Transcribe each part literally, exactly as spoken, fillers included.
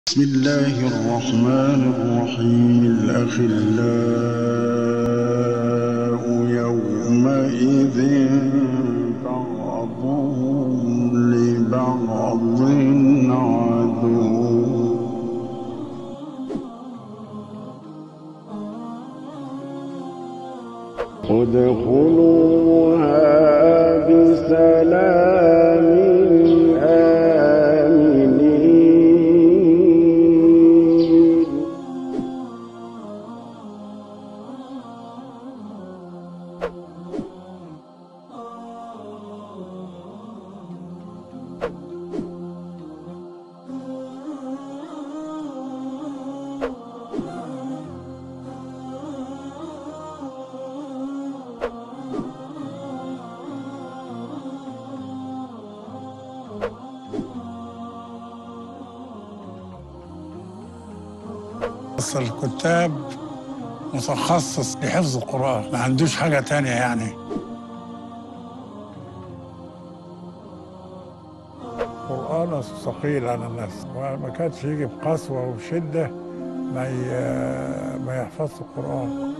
بسم الله الرحمن الرحيم الأخلاء يومئذ بعضهم لبعض عدو ادخلوها بسلام بس الكتاب متخصص لحفظ القرآن، ما عندوش حاجة تانية يعني. القرآن ثقيل على الناس، وما كانش يجي بقسوة وبشدة ما ما يحفظش القرآن.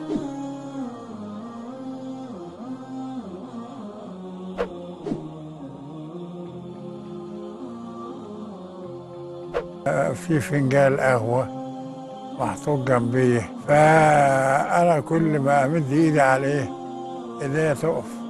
في فنجان قهوة محطوط جنبيه، فأنا كل ما أمد إيدي عليه إيديا تقف.